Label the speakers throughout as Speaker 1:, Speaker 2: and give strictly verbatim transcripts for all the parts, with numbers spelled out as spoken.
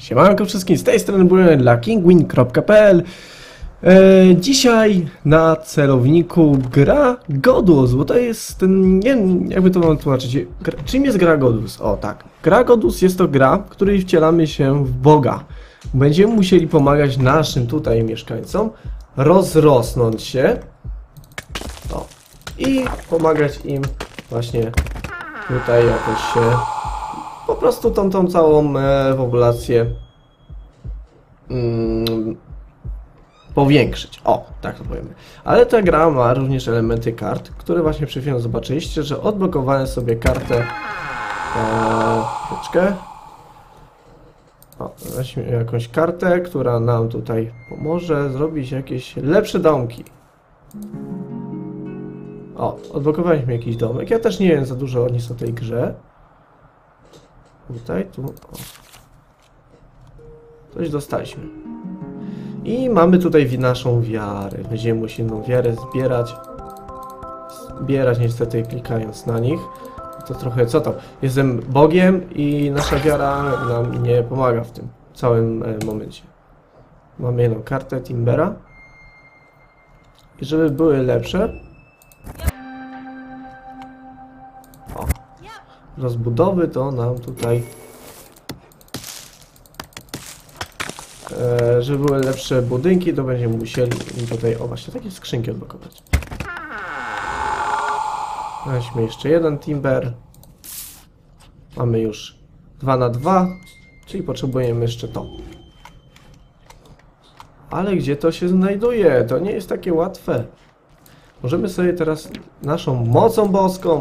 Speaker 1: Siemanko wszystkim, z tej strony byłem dla kingwin kropka p l. e, Dzisiaj na celowniku gra Godus, bo to jest ten, nie wiem jakby to mam tłumaczyć, gra, czym jest gra Godus? O tak, gra Godus jest to gra, w której wcielamy się w Boga. Będziemy musieli pomagać naszym tutaj mieszkańcom rozrosnąć się o, i pomagać im właśnie tutaj jakoś się po prostu tą, tą całą e, populację mm, powiększyć. O, tak to powiemy. Ale ta gra ma również elementy kart, które właśnie przed chwilą zobaczyliście, że odblokowałem sobie kartę e, chwileczkę. O, weźmy jakąś kartę, która nam tutaj pomoże zrobić jakieś lepsze domki. O, odblokowaliśmy jakiś domek. Ja też nie wiem za dużo o nic o tej grze. Tutaj, tu, o. Coś dostaliśmy. I mamy tutaj naszą wiarę. Będziemy musieli tą wiarę zbierać. Zbierać niestety klikając na nich. To trochę, co to? Jestem Bogiem i nasza wiara nam nie pomaga w tym całym momencie. Mamy jedną kartę Timbera. I żeby były lepsze. O. Rozbudowy to nam tutaj, e, żeby były lepsze budynki, to będziemy musieli tutaj, o właśnie, takie skrzynki odblokować. Weźmy jeszcze jeden timber. Mamy już dwa na dwa, czyli potrzebujemy jeszcze to. Ale gdzie to się znajduje? To nie jest takie łatwe. Możemy sobie teraz naszą mocą boską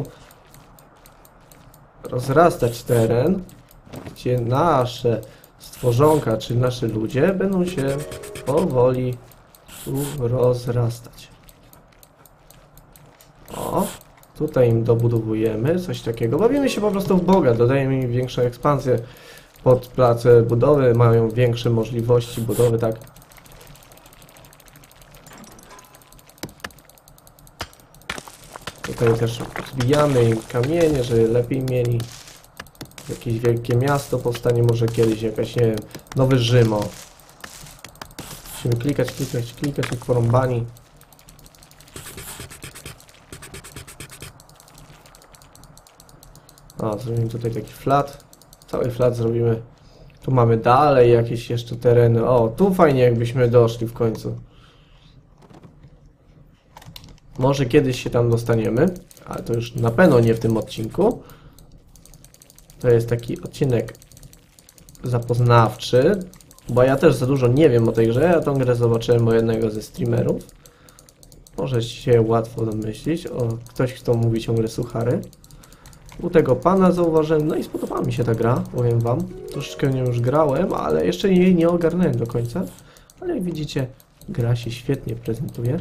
Speaker 1: rozrastać teren, gdzie nasze stworzonka, czy nasze ludzie będą się powoli tu rozrastać. O, tutaj im dobudowujemy coś takiego. Bawimy się po prostu w Boga, dodajemy im większą ekspansję pod place budowy, mają większe możliwości budowy, tak. Tutaj też zbijamy im kamienie, żeby lepiej mieli. Jakieś wielkie miasto powstanie, może kiedyś jakaś, nie wiem, nowy Rzym. O. Musimy klikać, klikać, klikać jak porąbani. O, zrobimy tutaj taki flat. Cały flat zrobimy. Tu mamy dalej jakieś jeszcze tereny. O, tu fajnie jakbyśmy doszli w końcu. Może kiedyś się tam dostaniemy, ale to już na pewno nie w tym odcinku. To jest taki odcinek zapoznawczy, bo ja też za dużo nie wiem o tej grze. Ja tą grę zobaczyłem u jednego ze streamerów. Może się łatwo domyślić. O, ktoś, kto mówi ciągle suchary. U tego pana zauważyłem, no i spodobała mi się ta gra, powiem wam. Troszeczkę nią już grałem, ale jeszcze jej nie ogarnąłem do końca. Ale jak widzicie, gra się świetnie prezentuje.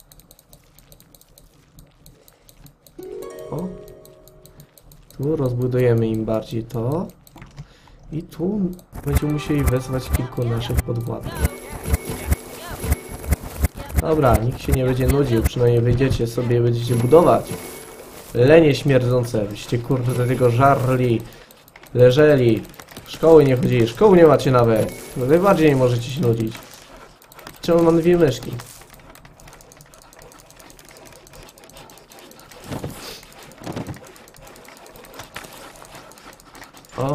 Speaker 1: O. Tu rozbudujemy im bardziej to. I tu będziemy musieli wezwać kilku naszych podwładnych. Dobra, nikt się nie będzie nudził, przynajmniej wyjdziecie sobie, będziecie budować. Lenie śmierdzące, byście kurde do tego żarli, leżeli, szkoły nie chodzili, szkoły nie macie nawet. Najbardziej nie możecie się nudzić. Czemu mam dwie myszki? O.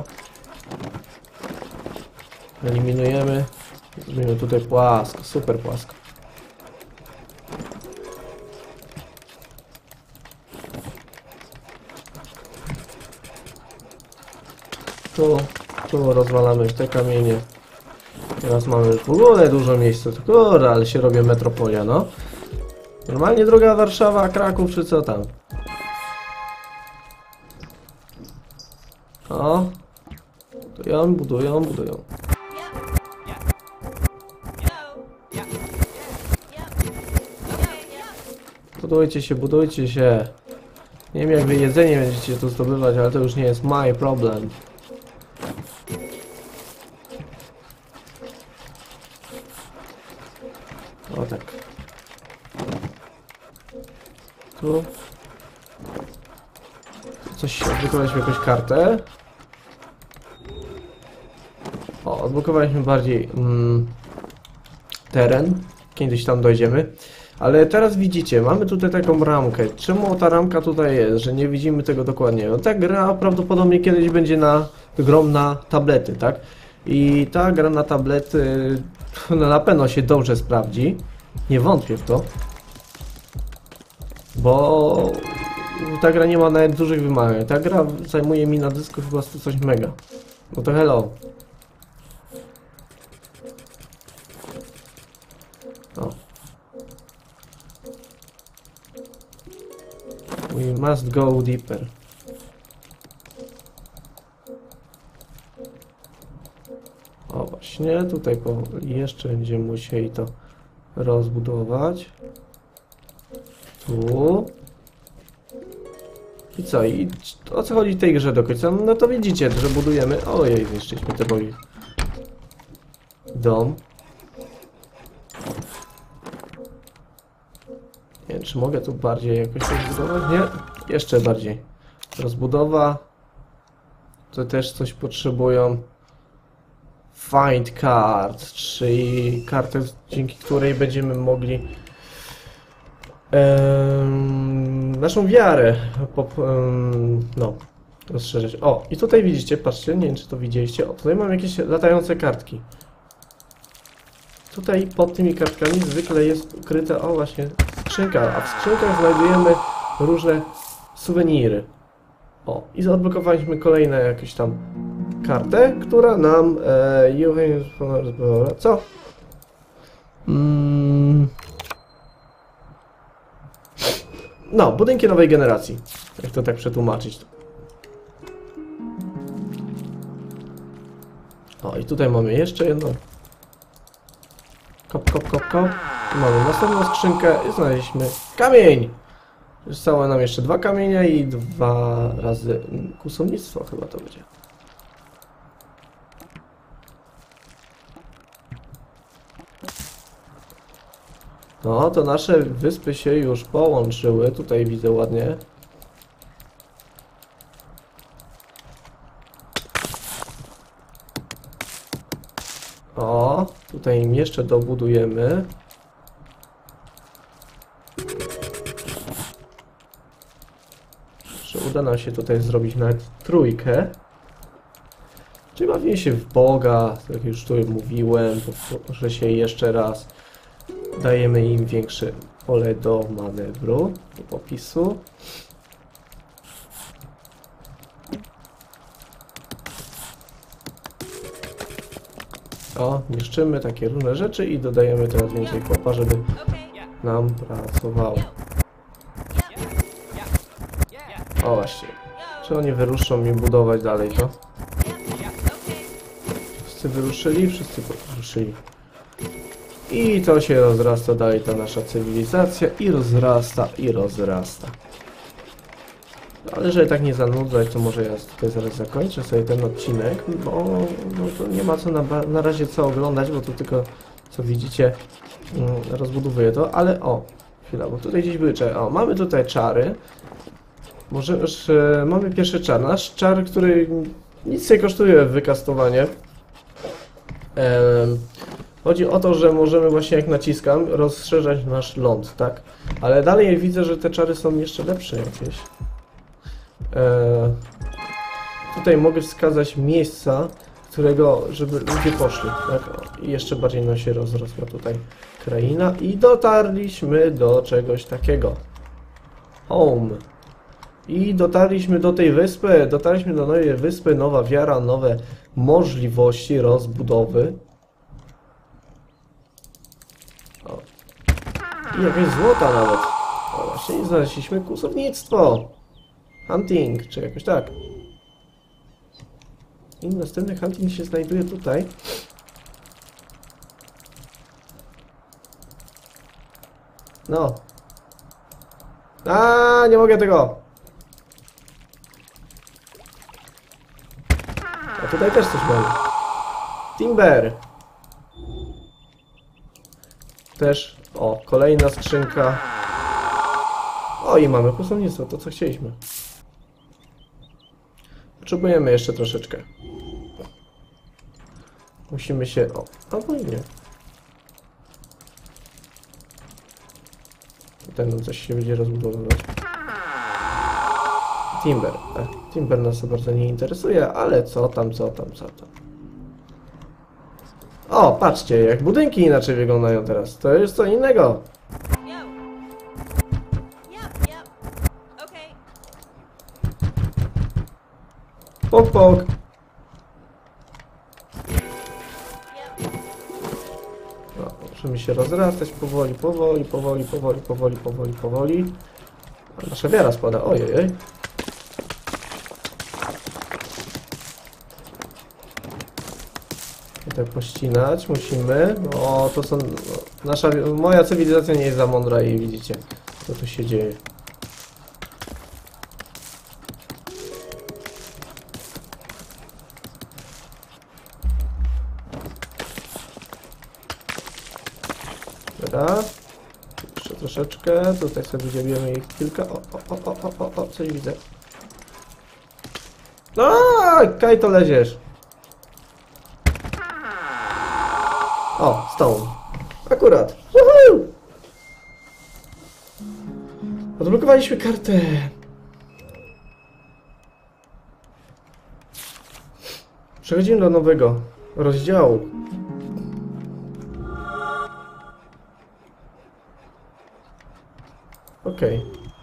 Speaker 1: Eliminujemy. Zrobimy tutaj płasko, super płasko. Tu, tu rozwalamy te kamienie. Teraz mamy już w ogóle dużo miejsca. Kurde, ale się robię metropolia, no. Normalnie druga Warszawa, Kraków, czy co tam? O. Budują, budują, budują. Budujcie się, budujcie się. Nie wiem jak wy jedzenie będziecie tu zdobywać, ale to już nie jest my problem. O tak. Tu. Coś odblokowaliśmy jakąś kartę. O, odblokowaliśmy bardziej mm, teren. Kiedyś tam dojdziemy. Ale teraz widzicie, mamy tutaj taką ramkę. Czemu ta ramka tutaj jest, że nie widzimy tego dokładnie? No ta gra prawdopodobnie kiedyś będzie na grą na tablety, tak? I ta gra na tablety no, na pewno się dobrze sprawdzi. Nie wątpię w to. Bo ta gra nie ma nawet dużych wymagań. Ta gra zajmuje mi na dysku chyba coś mega. No to hello. O. We must go deeper. O właśnie, tutaj jeszcze będziemy musieli to rozbudować. Tu. I co? I o co chodzi w tej grze do końca? No to widzicie, że budujemy... Ojej, zniszczyliśmy te bogi. Dom. Nie wiem, czy mogę tu bardziej jakoś rozbudować? Nie? Jeszcze bardziej. Rozbudowa. To też coś potrzebują. Find card, czyli kartę, dzięki której będziemy mogli um, naszą wiarę pop, um, no, rozszerzyć. O, i tutaj widzicie, patrzcie, nie wiem czy to widzieliście. O, tutaj mam jakieś latające kartki. Tutaj pod tymi kartkami zwykle jest ukryta, o właśnie, skrzynka, a w skrzynkach znajdujemy różne suweniry. O, i zaodblokowaliśmy kolejne jakieś tam kartę, która nam e, co? Mm. No, budynki nowej generacji. Jak to tak przetłumaczyć? O, i tutaj mamy jeszcze jedną. Kop, kop, kop, kop. Tu mamy następną skrzynkę i znaleźliśmy kamień. Zostało nam jeszcze dwa kamienia i dwa razy kłusownictwo chyba to będzie. No, to nasze wyspy się już połączyły. Tutaj widzę ładnie. O, tutaj im jeszcze dobudujemy. Że uda nam się tutaj zrobić nawet trójkę. Czyli bawimy się w Boga, tak jak już tu mówiłem, że się jeszcze raz. Dajemy im większe pole do manewru, do popisu. O, niszczymy takie różne rzeczy i dodajemy teraz więcej kopa, żeby nam pracowało. O właśnie. Czy oni wyruszą mi budować dalej to? Wszyscy wyruszyli? Wszyscy wyruszyli. I to się rozrasta dalej, ta nasza cywilizacja i rozrasta, i rozrasta. Ale żeby tak nie zanudzać, to może ja tutaj zaraz zakończę sobie ten odcinek, bo no to nie ma co na, na razie co oglądać, bo tu tylko, co widzicie, mm, rozbudowuję to, ale o, chwila, bo tutaj gdzieś były czary. O, mamy tutaj czary. Może już e, mamy pierwszy czar. Nasz czar, który nic nie kosztuje wykastowanie. E, Chodzi o to, że możemy właśnie jak naciskam rozszerzać nasz ląd, tak? Ale dalej widzę, że te czary są jeszcze lepsze jakieś. Eee, tutaj mogę wskazać miejsca, którego, żeby ludzie poszli, tak? O, i jeszcze bardziej nam się rozrosła tutaj kraina i dotarliśmy do czegoś takiego. Home. I dotarliśmy do tej wyspy, dotarliśmy do nowej wyspy, nowa wiara, nowe możliwości rozbudowy. O. I jakieś złota nawet. O, właśnie znaleźliśmy kłusownictwo. Hunting, czy jakoś tak. I następny hunting się znajduje tutaj. No. A, nie mogę tego. A tutaj też coś mamy. Timber. Też, o, kolejna skrzynka. O, i mamy kłusownictwo, to co chcieliśmy. Potrzebujemy jeszcze troszeczkę. Musimy się... O, albo i nie. Tutaj nam coś się będzie rozbudowywać. Timber. E, Timber nas to bardzo nie interesuje, ale co tam, co tam, co tam. O, patrzcie, jak budynki inaczej wyglądają teraz. To jest co innego. Pok, pok. No, musimy się rozrastać powoli, powoli, powoli, powoli, powoli, powoli, powoli. A nasza wiara spada. Ojej, oj. Tutaj pościnać musimy. O, to są... Nasza... Moja cywilizacja nie jest za mądra i widzicie, co tu się dzieje. Dobra. Jeszcze troszeczkę. Tutaj sobie wydzielimy ich kilka. O, o, o, o, o, o, coś widzę. No, kaj to leziesz. O, stone. Akurat. Woohoo! Odblokowaliśmy kartę. Przechodzimy do nowego rozdziału. Okej.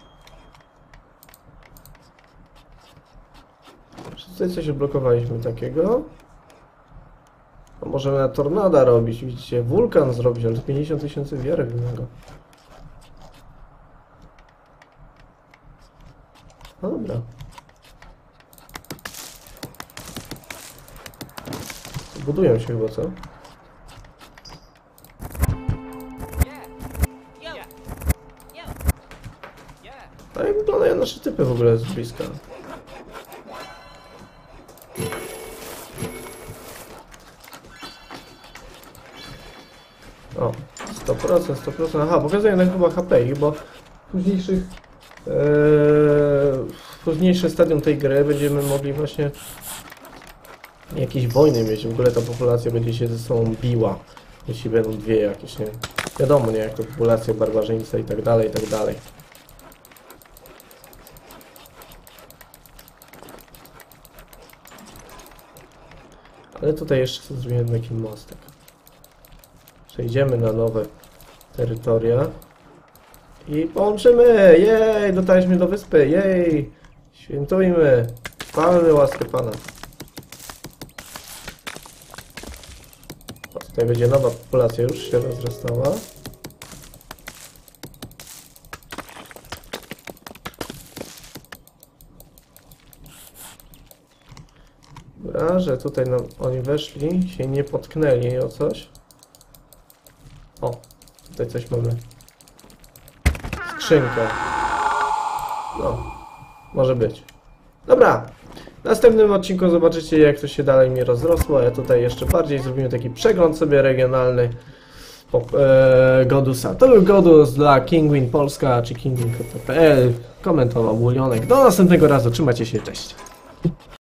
Speaker 1: Okay. Tutaj coś odblokowaliśmy takiego. A możemy na tornada robić, widzicie, wulkan zrobić, ale pięćdziesiąt tysięcy wiary wymaga. No dobra. Budują się chyba, co? A jak wyglądają nasze typy w ogóle z bliska? O, sto procent, sto procent. Aha, pokazuję na chyba H P, bo w późniejszych ee, w późniejszym stadium tej gry będziemy mogli właśnie jakieś wojny mieć. W ogóle ta populacja będzie się ze sobą biła. Jeśli będą dwie jakieś, nie? Wiadomo, nie? Jak to populacja barbarzyńca i tak dalej, i tak dalej. Ale tutaj jeszcze zrobimy taki mostek. Przejdziemy na nowe terytoria i połączymy! Jej! Dotarliśmy do wyspy! Jej! Świętujmy! Chwalmy łaskę Pana! O, tutaj będzie nowa populacja, już się rozrastała. Dobra, że tutaj nam oni weszli, się nie potknęli o coś. O, tutaj coś mamy. Skrzynkę. No, może być. Dobra, w następnym odcinku zobaczycie, jak to się dalej mi rozrosło, a ja tutaj jeszcze bardziej zrobimy taki przegląd sobie regionalny pop, e, Godusa. To był Godus dla Kinguin Polska, czy kinguin kropka p l. Komentował Bulionek. Do następnego razu, trzymajcie się, cześć.